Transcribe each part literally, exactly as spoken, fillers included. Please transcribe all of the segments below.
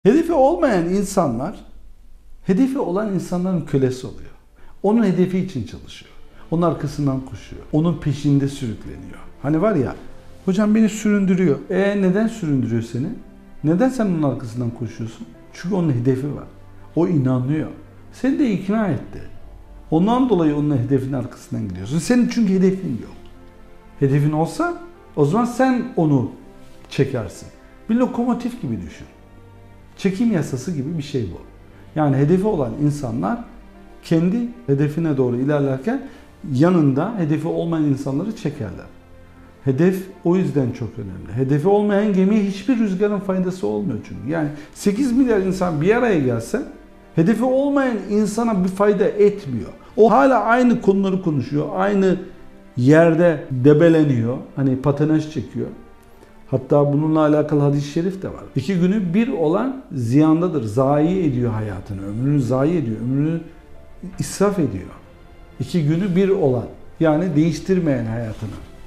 Hedefi olmayan insanlar, hedefi olan insanların kölesi oluyor. Onun hedefi için çalışıyor. Onun arkasından koşuyor. Onun peşinde sürükleniyor. Hani var ya, hocam beni süründürüyor. E neden süründürüyor seni? Neden sen onun arkasından koşuyorsun? Çünkü onun hedefi var. O inanıyor. Seni de ikna etti. Ondan dolayı onun hedefinin arkasından gidiyorsun. Senin çünkü hedefin yok. Hedefin olsa o zaman sen onu çekersin. Bir lokomotif gibi düşün. Çekim yasası gibi bir şey bu. Yani hedefi olan insanlar kendi hedefine doğru ilerlerken yanında hedefi olmayan insanları çekerler. Hedef o yüzden çok önemli. Hedefi olmayan gemiye hiçbir rüzgarın faydası olmuyor çünkü. Yani sekiz milyar insan bir araya gelse hedefi olmayan insana bir fayda etmiyor. O hala aynı konuları konuşuyor. Aynı yerde debeleniyor. Hani patinaj çekiyor. Hatta bununla alakalı hadis-i şerif de var. İki günü bir olan ziyandadır. Zayi ediyor hayatını. Ömrünü zayi ediyor. Ömrünü israf ediyor. İki günü bir olan. Yani değiştirmeyen hayatını.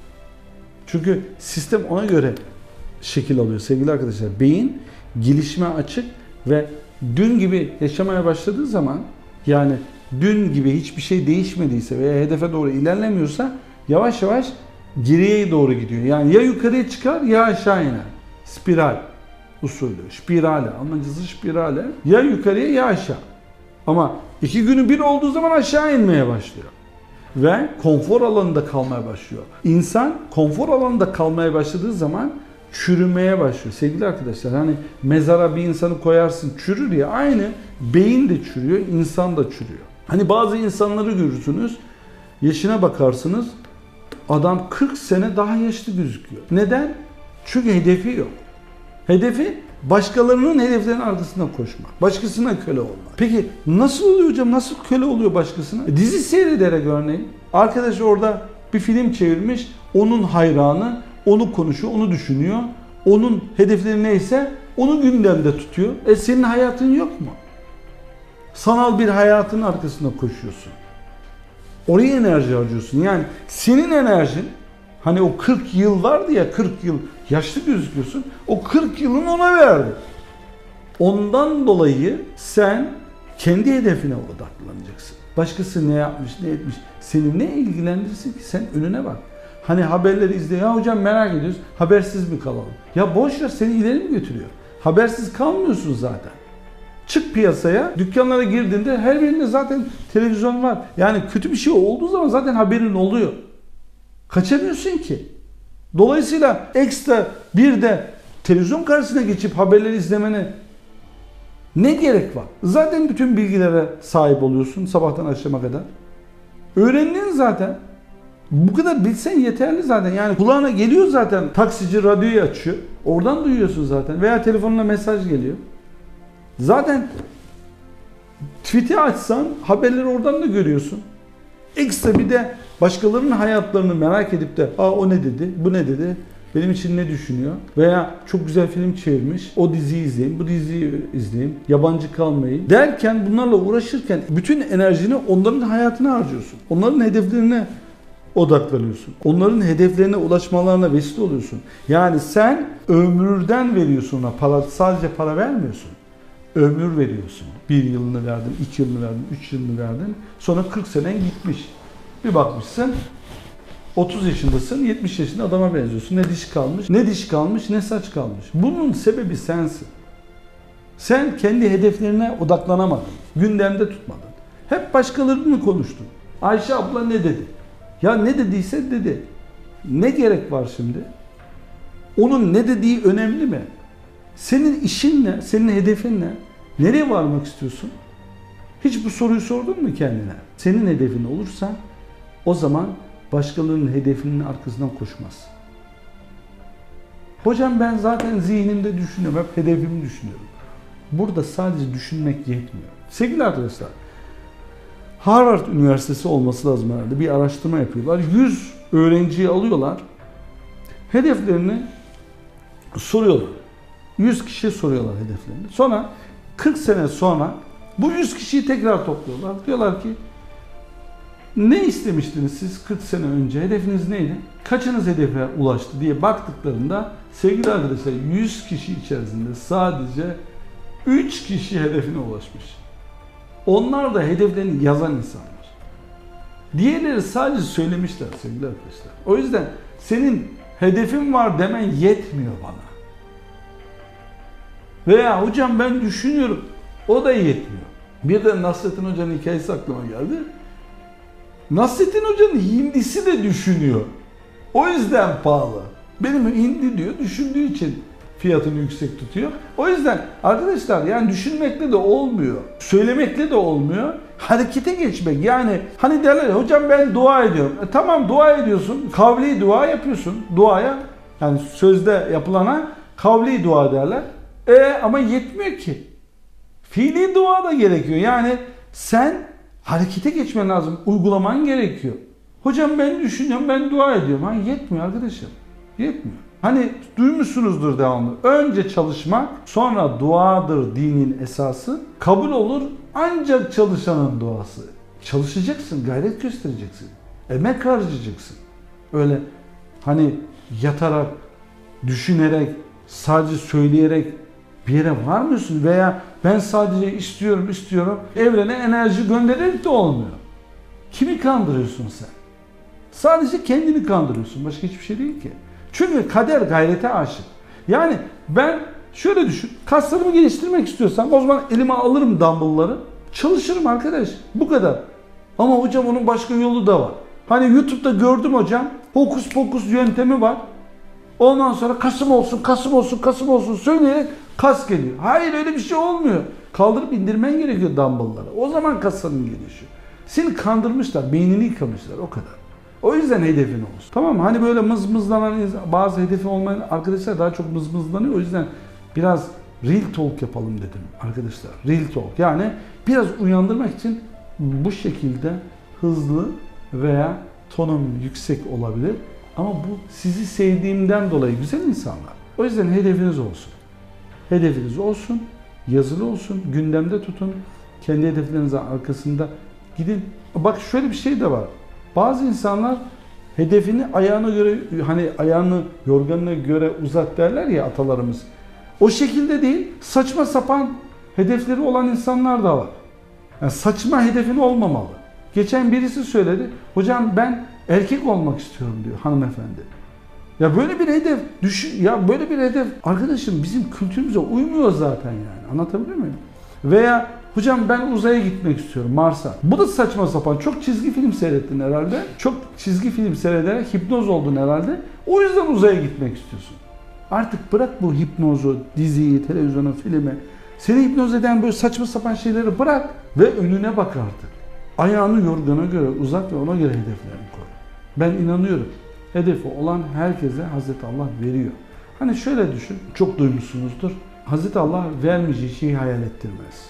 Çünkü sistem ona göre şekil alıyor sevgili arkadaşlar. Beyin gelişime açık ve dün gibi yaşamaya başladığı zaman, yani dün gibi hiçbir şey değişmediyse veya hedefe doğru ilerlemiyorsa yavaş yavaş geriye doğru gidiyor. Yani ya yukarıya çıkar ya aşağı iner. Spiral usulü. Spirale. Almancası spirale. Ya yukarıya ya aşağı. Ama iki günü bir olduğu zaman aşağı inmeye başlıyor. Ve konfor alanında kalmaya başlıyor. İnsan konfor alanında kalmaya başladığı zaman çürümeye başlıyor. Sevgili arkadaşlar, hani mezara bir insanı koyarsın çürür ya, aynı beyin de çürüyor, insan da çürüyor. Hani bazı insanları görürsünüz, yaşına bakarsınız, adam kırk sene daha yaşlı gözüküyor. Neden? Çünkü hedefi yok. Hedefi başkalarının hedeflerinin arkasından koşmak. Başkasına köle olmak. Peki nasıl oluyor hocam? Nasıl köle oluyor başkasına? E, dizi seyrederek örneğin. Arkadaş orada bir film çevirmiş. Onun hayranı. Onu konuşuyor. Onu düşünüyor. Onun hedefleri neyse onu gündemde tutuyor. E senin hayatın yok mu? Sanal bir hayatın arkasında koşuyorsun. Oraya enerji harcıyorsun. Yani senin enerjin, hani o kırk yıl vardı ya, kırk yıl yaşlı gözüküyorsun. O kırk yılını ona verdi. Ondan dolayı sen kendi hedefine odaklanacaksın. Başkası ne yapmış, ne etmiş, seni ne ilgilendirsin ki? Sen önüne bak. Hani haberleri izle. Ya hocam merak ediyoruz. Habersiz mi kalalım? Ya boş ver, seni ileri mi götürüyor? Habersiz kalmıyorsun zaten. Çık piyasaya, dükkanlara girdiğinde her birinde zaten televizyon var. Yani kötü bir şey olduğu zaman zaten haberin oluyor. Kaçamıyorsun ki. Dolayısıyla ekstra bir de televizyon karşısına geçip haberleri izlemene ne gerek var? Zaten bütün bilgilere sahip oluyorsun sabahtan akşama kadar. Öğrendin zaten. Bu kadar bilsen yeterli zaten. Yani kulağına geliyor zaten. Taksici radyoyu açıyor. Oradan duyuyorsun zaten. Veya telefonuna mesaj geliyor. Zaten tweet'i açsan haberleri oradan da görüyorsun. Ekstra bir de başkalarının hayatlarını merak edip de aa o ne dedi, bu ne dedi, benim için ne düşünüyor? Veya çok güzel film çevirmiş, o diziyi izleyeyim, bu diziyi izleyeyim, yabancı kalmayayım derken, bunlarla uğraşırken bütün enerjini onların hayatına harcıyorsun. Onların hedeflerine odaklanıyorsun. Onların hedeflerine ulaşmalarına vesile oluyorsun. Yani sen ömürden veriyorsun ona, para, sadece para vermiyorsun. Ömür veriyorsun. Bir yılını verdin, iki yılını verdin, üç yılını verdin. Sonra kırk senen gitmiş. Bir bakmışsın otuz yaşındasın, yetmiş yaşında adama benziyorsun. Ne diş kalmış, ne diş kalmış, ne saç kalmış. Bunun sebebi sensin. Sen kendi hedeflerine odaklanamadın. Gündemde tutmadın. Hep başkalarını konuştun. Ayşe abla ne dedi? Ya ne dediyse dedi. Ne gerek var şimdi? Onun ne dediği önemli mi? Senin işin ne? Senin hedefin ne? Nereye varmak istiyorsun? Hiç bu soruyu sordun mu kendine? Senin hedefin olursa o zaman başkalarının hedefinin arkasından koşmaz. Hocam ben zaten zihnimde düşünüyorum. Hep hedefimi düşünüyorum. Burada sadece düşünmek yetmiyor. Sevgili arkadaşlar, Harvard Üniversitesi olması lazım herhalde. Bir araştırma yapıyorlar. yüz öğrenciyi alıyorlar. Hedeflerini soruyorlar. yüz kişiye soruyorlar hedeflerini. Sonra kırk sene sonra bu yüz kişiyi tekrar topluyorlar. Diyorlar ki ne istemiştiniz siz kırk sene önce? Hedefiniz neydi? Kaçınız hedefe ulaştı diye baktıklarında sevgili arkadaşlar yüz kişi içerisinde sadece üç kişi hedefine ulaşmış. Onlar da hedeflerini yazan insanlar. Diğerleri sadece söylemişler sevgili arkadaşlar. O yüzden senin hedefin var demen yetmiyor bana. Veya hocam ben düşünüyorum, o da yetmiyor. Bir de Nasrettin Hoca'nın hikayesi aklıma geldi. Nasrettin Hoca'nın hindisi de düşünüyor. O yüzden pahalı. Benim hindi diyor, düşündüğü için fiyatını yüksek tutuyor. O yüzden arkadaşlar yani düşünmekle de olmuyor. Söylemekle de olmuyor. Harekete geçmek yani hani derler ya hocam ben dua ediyorum. E tamam dua ediyorsun. Kavli dua yapıyorsun. Duaya yani sözde yapılana kavli dua derler. E ama yetmiyor ki. Fiili dua da gerekiyor. Yani sen harekete geçmen lazım. Uygulaman gerekiyor. Hocam ben düşünüyorum, ben dua ediyorum. Ha yetmiyor arkadaşım. Yetmiyor. Hani duymuşsunuzdur devamlı. Önce çalışmak, sonra duadır dinin esası. Kabul olur ancak çalışanın duası. Çalışacaksın, gayret göstereceksin. Emek harcayacaksın. Öyle hani yatarak, düşünerek, sadece söyleyerek bir yere varmıyorsun veya ben sadece istiyorum, istiyorum. Evrene enerji göndererek de olmuyor. Kimi kandırıyorsun sen? Sadece kendini kandırıyorsun. Başka hiçbir şey değil ki. Çünkü kader gayrete aşık. Yani ben şöyle düşün. Kaslarımı geliştirmek istiyorsam o zaman elime alırım dumbbellları. Çalışırım arkadaş. Bu kadar. Ama hocam onun başka yolu da var. Hani YouTube'da gördüm hocam. Hokus pokus yöntemi var. Ondan sonra kasım olsun, kasım olsun, kasım olsun söyleyerek kas geliyor. Hayır öyle bir şey olmuyor. Kaldırıp indirmen gerekiyor dumbbellları. O zaman kasların gelişiyor. Seni kandırmışlar, beynini yıkamışlar o kadar. O yüzden hedefin olsun. Tamam mı? Hani böyle mızmızlanan bazı hedefi olmayan arkadaşlar daha çok mızmızlanıyor. O yüzden biraz real talk yapalım dedim arkadaşlar. Real talk. Yani biraz uyandırmak için bu şekilde hızlı veya tonum yüksek olabilir. Ama bu sizi sevdiğimden dolayı güzel insanlar. O yüzden hedefiniz olsun. Hedefiniz olsun, yazılı olsun, gündemde tutun. Kendi hedeflerinizin arkasında gidin. Bak şöyle bir şey de var. Bazı insanlar hedefini ayağına göre hani ayağını yorganına göre uzat derler ya atalarımız. O şekilde değil, saçma sapan hedefleri olan insanlar da var. Yani saçma hedefin olmamalı. Geçen birisi söyledi. Hocam ben erkek olmak istiyorum diyor hanımefendi. Ya böyle bir hedef düşün ya böyle bir hedef arkadaşım bizim kültürümüze uymuyor zaten yani. Anlatabiliyor muyum? Veya hocam ben uzaya gitmek istiyorum Mars'a. Bu da saçma sapan. Çok çizgi film seyrettin herhalde. Çok çizgi film seyrederek hipnoz oldun herhalde. O yüzden uzaya gitmek istiyorsun. Artık bırak bu hipnozu, diziyi, televizyonu, filmi. Seni hipnoz eden böyle saçma sapan şeyleri bırak ve önüne bak artık. Ayağını yorgana göre uzat ve ona göre hedeflerini koy. Ben inanıyorum. Hedefi olan herkese Hazreti Allah veriyor. Hani şöyle düşün, çok duymuşsunuzdur. Hazreti Allah vermeyeceği şeyi hayal ettirmez.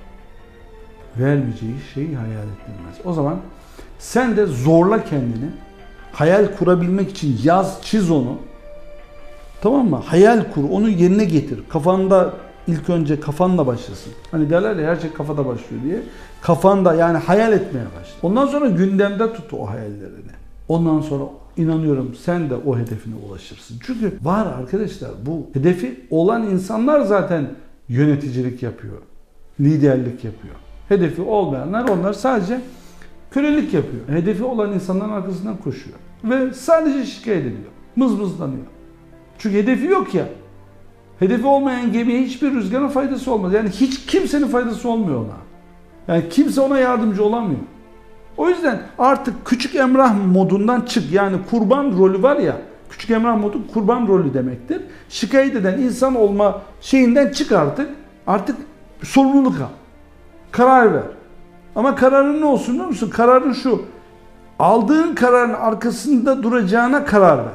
Vermeyeceği şeyi hayal ettirmez. O zaman sen de zorla kendini. Hayal kurabilmek için yaz, çiz onu. Tamam mı? Hayal kur, onu yerine getir. Kafanda ilk önce kafanla başlasın. Hani derler ya her şey kafada başlıyor diye. Kafanda yani hayal etmeye başla. Ondan sonra gündemde tut o hayallerini. Ondan sonra inanıyorum sen de o hedefine ulaşırsın. Çünkü var arkadaşlar bu hedefi olan insanlar zaten yöneticilik yapıyor. Liderlik yapıyor. Hedefi olmayanlar onlar sadece kölelik yapıyor. Hedefi olan insanların arkasından koşuyor. Ve sadece şikayet ediyor. Mızmızlanıyor. Çünkü hedefi yok ya. Hedefi olmayan gemiye hiçbir rüzgarın faydası olmaz. Yani hiç kimsenin faydası olmuyor ona. Yani kimse ona yardımcı olamıyor. O yüzden artık küçük Emrah modundan çık. Yani kurban rolü var ya. Küçük Emrah modu kurban rolü demektir. Şikayet eden insan olma şeyinden çık artık. Artık sorumluluk al. Karar ver. Ama kararın ne olsun biliyor musun? Kararın şu. Aldığın kararın arkasında duracağına karar ver.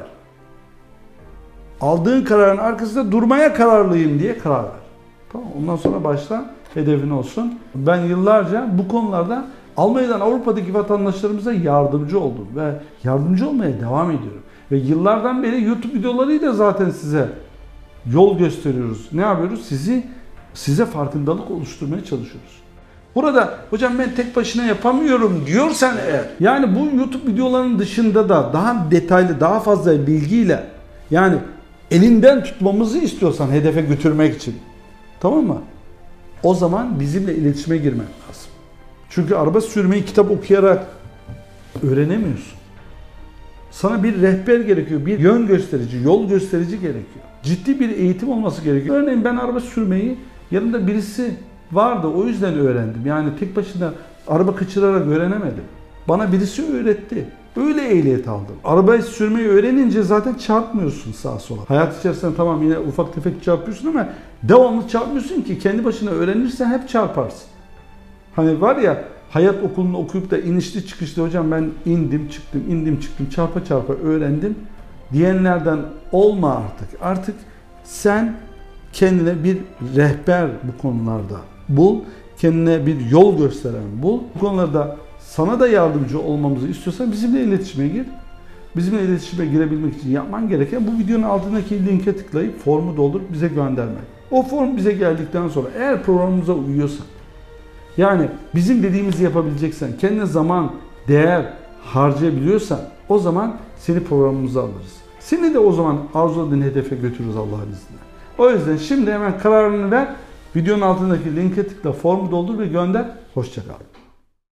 Aldığın kararın arkasında durmaya kararlıyım diye karar ver. Tamam. Ondan sonra başla hedefin olsun. Ben yıllarca bu konularda Almanya'dan Avrupa'daki vatandaşlarımıza yardımcı oldum ve yardımcı olmaya devam ediyorum. Ve yıllardan beri YouTube videolarıyla zaten size yol gösteriyoruz. Ne yapıyoruz? Sizi size farkındalık oluşturmaya çalışıyoruz. Burada hocam ben tek başına yapamıyorum diyorsan eğer yani bu YouTube videolarının dışında da daha detaylı, daha fazla bilgiyle yani elinden tutmamızı istiyorsan hedefe götürmek için. Tamam mı? O zaman bizimle iletişime girmen lazım. Çünkü araba sürmeyi kitap okuyarak öğrenemiyorsun. Sana bir rehber gerekiyor, bir yön gösterici, yol gösterici gerekiyor. Ciddi bir eğitim olması gerekiyor. Örneğin ben araba sürmeyi yanımda birisi vardı, o yüzden öğrendim. Yani tek başına araba kaçırarak öğrenemedim. Bana birisi öğretti. Öyle ehliyet aldım. Arabayı sürmeyi öğrenince zaten çarpmıyorsun sağa sola. Hayat içerisinde tamam yine ufak tefek çarpıyorsun ama devamlı çarpmıyorsun ki kendi başına öğrenirsen hep çarparsın. Hani var ya, hayat okulunu okuyup da inişli çıkışlı hocam ben indim çıktım indim çıktım çarpa çarpa öğrendim diyenlerden olma artık. Artık sen kendine bir rehber bu konularda bul. Kendine bir yol gösteren bul. Bu konularda sana da yardımcı olmamızı istiyorsan bizimle iletişime gir. Bizimle iletişime girebilmek için yapman gereken bu videonun altındaki linke tıklayıp formu doldurup bize göndermek. O form bize geldikten sonra eğer programımıza uyuyorsan, yani bizim dediğimizi yapabileceksen, kendine zaman, değer harcayabiliyorsan o zaman seni programımıza alırız. Seni de o zaman arzuladığın hedefe götürürüz Allah'ın izniyle. O yüzden şimdi hemen kararını ver. Videonun altındaki linke tıkla, formu doldur ve gönder. Hoşça kal.